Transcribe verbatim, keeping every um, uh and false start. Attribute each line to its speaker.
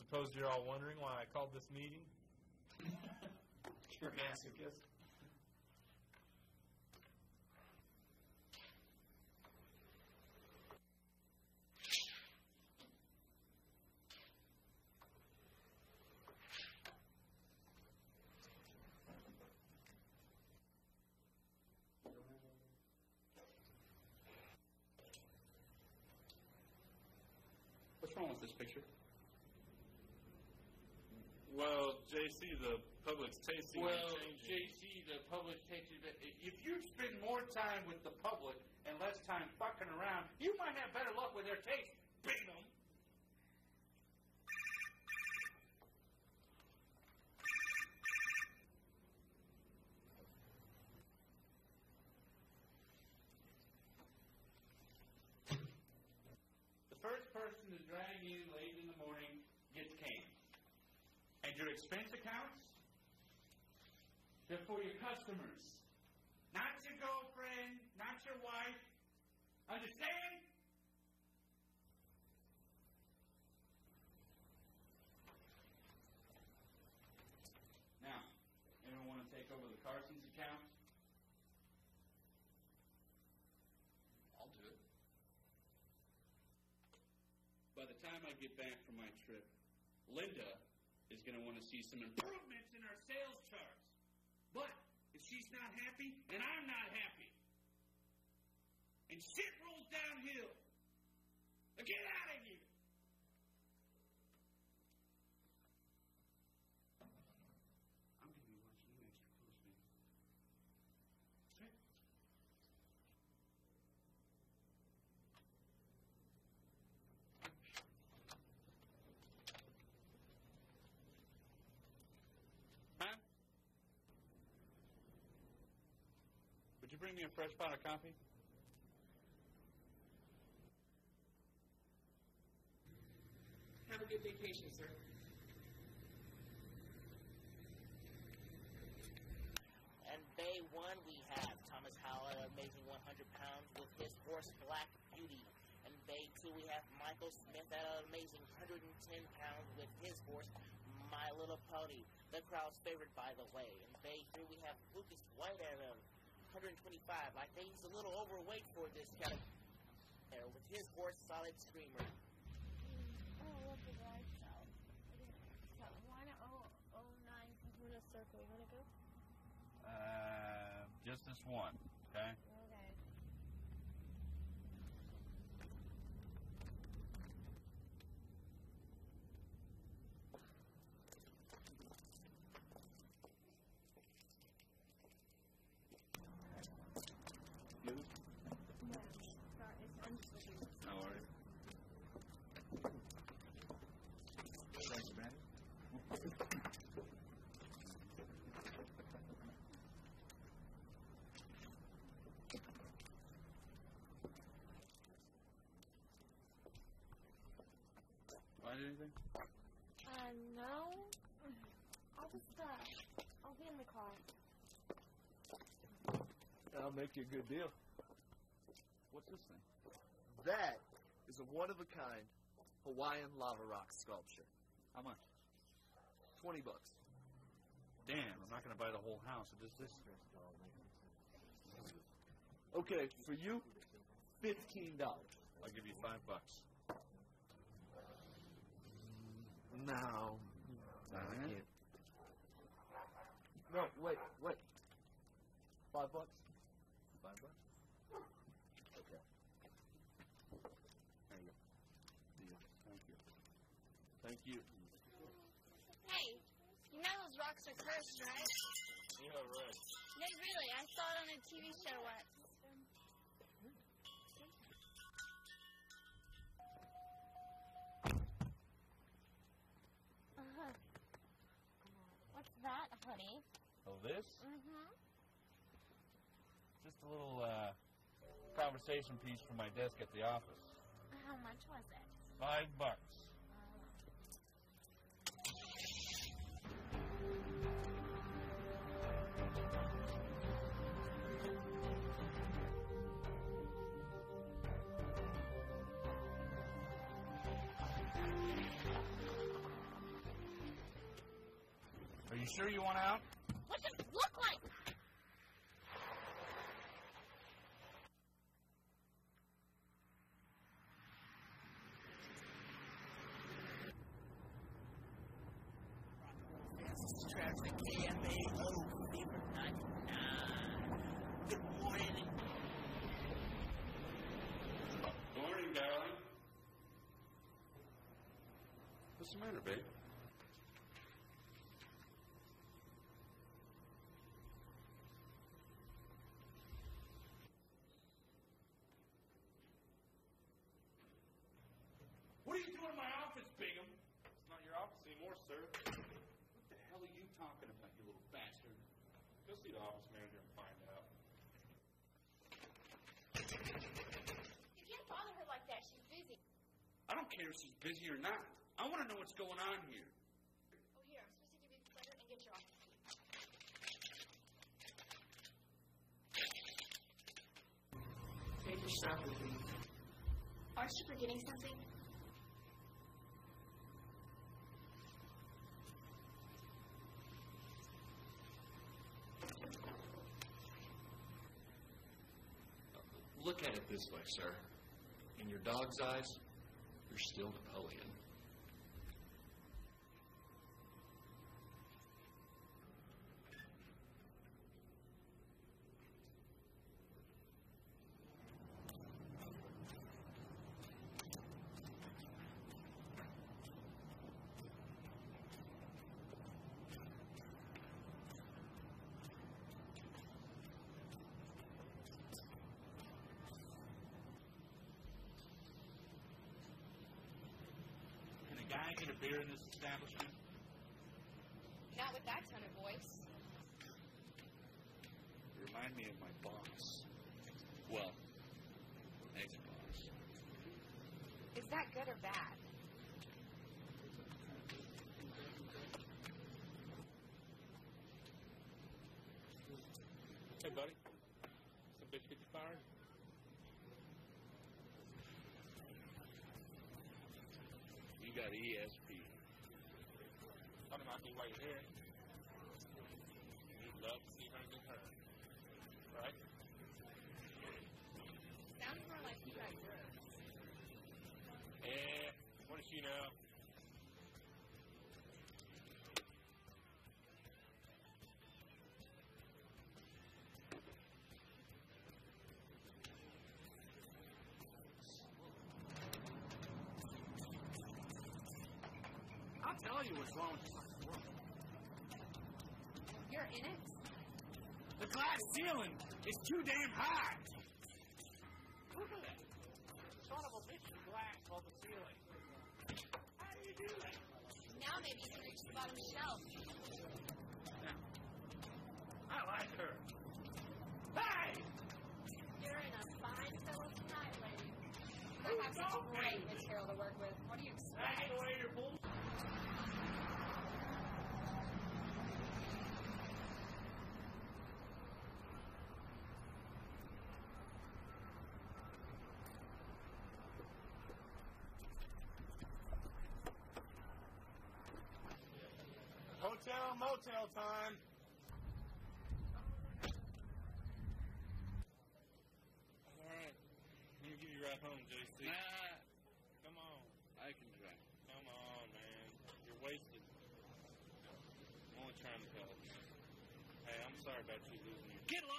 Speaker 1: suppose you're all wondering why I called this meeting?
Speaker 2: You're masochist.
Speaker 3: What's wrong with this picture?
Speaker 1: Well, J C, the public's tasting
Speaker 3: Well,
Speaker 1: and changing.
Speaker 3: J C, the public's tasting. If you spend more time with the public and less time fucking around, you might have better luck with their taste. Bing 'em. The first person to drag in late in the morning gets canned. And your expense accounts, they're for your customers. Not your girlfriend, not your wife. Understand? Now, anyone want to take over the Carson's account? I'll do it. By the time I get back from my trip, Linda is going to want to see some improvements in our sales charts. But if she's not happy, and I'm not happy, and shit rolls downhill, now get out of here. I'm going to be watching you extra close, man. Okay? Huh? Would you bring me a fresh pot of coffee?
Speaker 2: Have a good vacation, sir.
Speaker 4: And Bay one, we have Thomas Howell, amazing one hundred pounds with his horse Black Beauty. And Bay two, we have Michael Smith at an amazing one hundred ten pounds with his horse My Little Pony, the crowd's favorite, by the way. In Bay three, we have Lucas White at a one hundred twenty-five. I think he's a little overweight for this kind of there with his horse Solid Screamer.
Speaker 5: Oh, look at that. So, why not oh, oh nine Kahuna Circle? You want to go?
Speaker 3: Uh, just this one, okay?
Speaker 5: Okay.
Speaker 3: You?
Speaker 5: No, sorry, it's unfortunate.
Speaker 3: How are you? Thanks, man. Find anything?
Speaker 5: Uh, no. I'll just, uh, I'll be in the car.
Speaker 6: I'll make you a good deal.
Speaker 3: What's this thing?
Speaker 6: That is a one-of-a-kind Hawaiian lava rock sculpture.
Speaker 3: How much?
Speaker 6: Twenty bucks.
Speaker 3: Damn, I'm not going to buy the whole house. It is this.
Speaker 6: Okay, for you, fifteen dollars.
Speaker 3: I'll give you five bucks.
Speaker 6: No. No, I
Speaker 3: Uh-huh.
Speaker 6: can't. No, wait, wait. Five bucks?
Speaker 3: Five bucks?
Speaker 6: Okay.
Speaker 3: There you go. Deal. Thank you.
Speaker 6: Thank you.
Speaker 5: Hey, you know those rocks are cursed, right?
Speaker 1: Yeah, right.
Speaker 5: No, really. I saw it on a T V show once. Uh-huh. What's that, honey?
Speaker 3: Oh, this?
Speaker 5: Mm-hmm.
Speaker 3: Just a little uh, conversation piece for my desk at the office.
Speaker 5: How much was it?
Speaker 3: Five bucks. you sure you want out?
Speaker 5: What does it look like?
Speaker 4: Traffic K M A O Fever ninety-nine. Good morning.
Speaker 3: Morning, darling. What's the matter, babe? What are you doing in my office, Bingham?
Speaker 1: It's not your office anymore, sir.
Speaker 3: What the hell are you talking about, you little bastard?
Speaker 1: Go see the office manager and find out.
Speaker 5: You can't bother her like that. She's busy.
Speaker 3: I don't care if she's busy or not. I want to know what's going on here.
Speaker 5: Oh, here. I'm supposed to give you the letter and get your office key.
Speaker 2: Take your shot with me.
Speaker 5: Aren't you forgetting something?
Speaker 6: Look at it this way, sir. In your dog's eyes, you're still Napoleon.
Speaker 3: Can a guy get a beer in this establishment?
Speaker 5: Not with that tone of voice.
Speaker 3: You remind me of my boss. Well, ex-boss.
Speaker 5: Is that good or bad?
Speaker 1: Hey, buddy. Some bitch get you fired?
Speaker 3: You got E S P.
Speaker 1: Thought it might be why you're here. You'd love to see her get hurt. Right?
Speaker 5: Sounds more like you guys were.
Speaker 1: Eh, what does she know?
Speaker 3: I'll tell you what's wrong with this fucking world.
Speaker 5: You're in it?
Speaker 3: The glass ceiling is too damn high. Look at that. Son of a bitch, the glass on the ceiling. How do you do that?
Speaker 5: Now maybe you can reach the bottom shelf.
Speaker 3: Now, I like her. Hey!
Speaker 5: You're in a fine fellow tonight, lady. I have some great material to work with. What do you expect?
Speaker 3: Hang away your bull.
Speaker 1: Hotel, motel time.
Speaker 3: Alright.
Speaker 1: Let me give you a ride home, J C.
Speaker 3: Nah,
Speaker 1: Come on.
Speaker 3: I can drive.
Speaker 1: Come on, man. You're wasted. I'm only trying to help. Hey, I'm sorry about you losing your...
Speaker 3: Get lost!